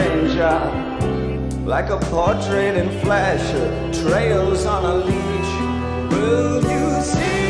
stranger, like a portrait in flesh, trails on a leash. Will you see?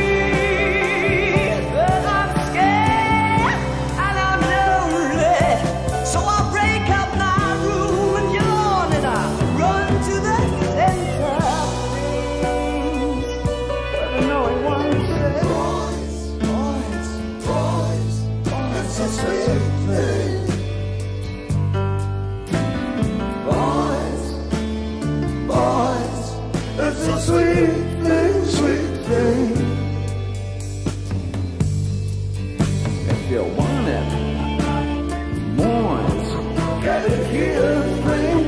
Sweet thing, sweet thing. If you want it, boys, get it here, thing.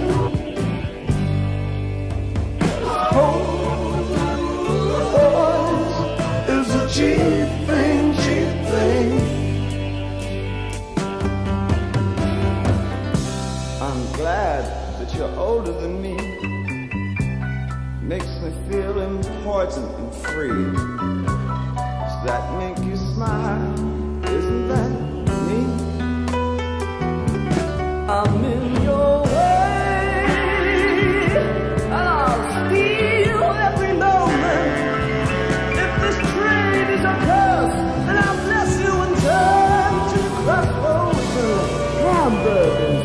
Boys, it's a cheap thing, cheap thing. I'm glad that you're older than me. Makes me feel important and free. Does that make you smile? Isn't that me? I'm in your way, and I'll steal every moment. If this trade is a curse, then I'll bless you and turn to crossroads to hamburgers.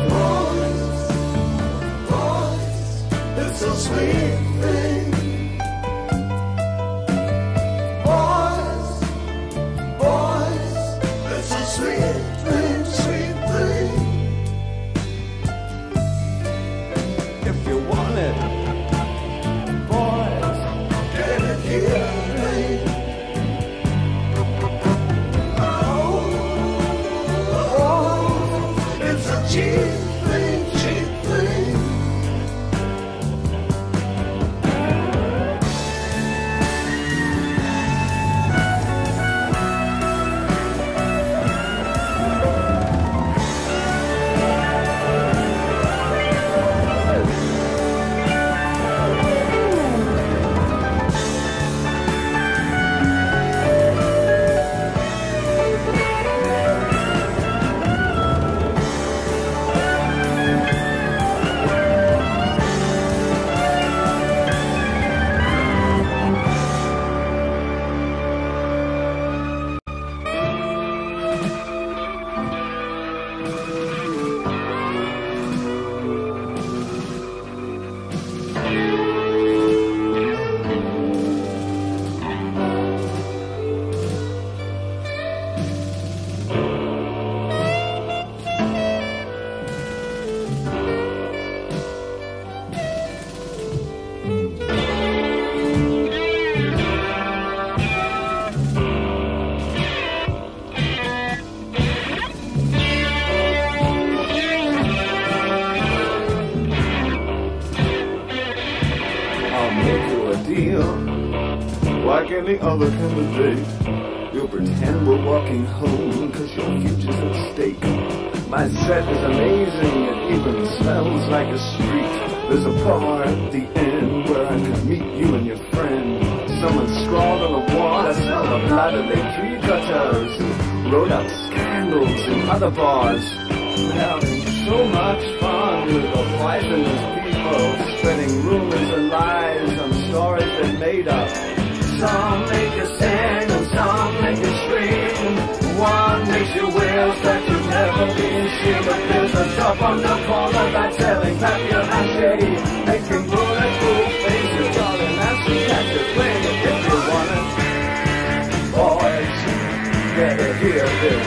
Boys, it's so sweet thing. Sweet thing, sweet thing. If you want it, boys, get it here, thing. Oh, it's a cheap thing, cheap thing. Like any other candidate, you'll pretend we're walking home cause your future's at stake. My set is amazing, it even smells like a street. There's a bar at the end where I could meet you and your friend. Someone scrawled on the wall, I smell the blood of their tree cutters who wrote up scandals in other bars. I'm having so much fun with the poisonous people, spreading rumors and lies on stories they made up. Some make you sing and some make you scream. One makes you wish that you've never been seen. But there's a shop on the corner that's selling papier-mâché, making bulletproof faces, darling, and some catches playing it if you want it. Boys, get it here, then.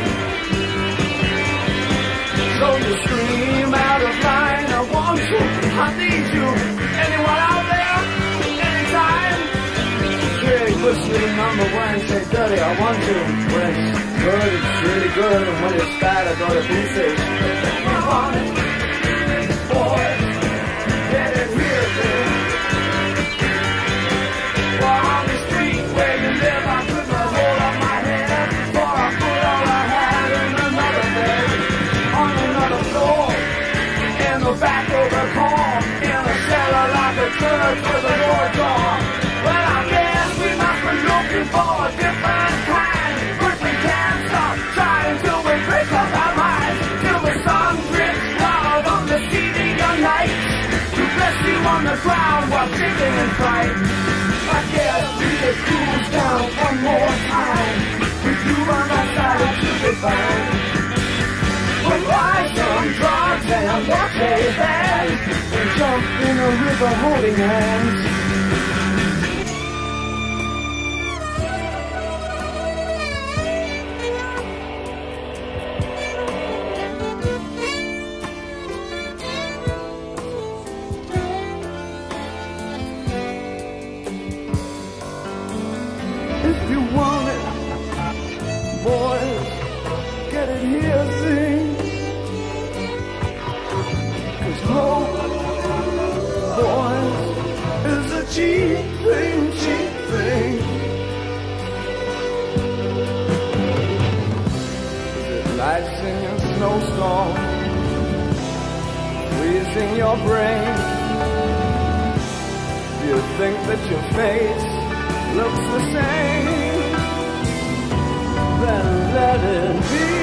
So you scream out of line, I want you, I need you. Anyone out there? Anytime? Listening number one, say dirty, I want you. When it's good, it's really good, and when it's bad, I go to pieces. I want it, boys, get it here, then. Well, on the street where you live, I put my hold on my head, for I put all I had in another bed, on another floor, in the back of the car, in a cellar like a church with a door gone. Well, I guess we must be looking for a different kind, but we can't stop trying till we break up our minds, till the sun drips love on the sea. and shake hands and jump in a river holding hands. If you want it, boys, get it here, sing. 'Cause hope, boys, is a cheap thing, cheap thing. Is it lights in your snowstorm, freezing your brain? Do you think that your face looks the same? Then let it be.